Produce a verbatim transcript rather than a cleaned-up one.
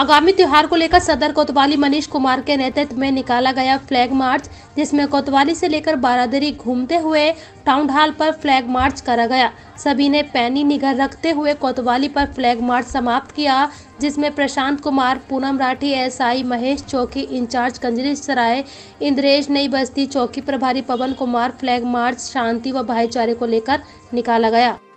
आगामी त्योहार को लेकर सदर कोतवाली मनीष कुमार के नेतृत्व में निकाला गया फ्लैग मार्च, जिसमें कोतवाली से लेकर बारादरी घूमते हुए टाउन हॉल पर फ्लैग मार्च करा गया। सभी ने पैनी निगाह रखते हुए कोतवाली पर फ्लैग मार्च समाप्त किया, जिसमें प्रशांत कुमार, पूनम राठी, एसआई महेश, चौकी इंचार्ज कंजरी सराय, इंद्रेश, नई बस्ती चौकी प्रभारी पवन कुमार, फ्लैग मार्च शांति व भाईचारे को लेकर निकाला गया।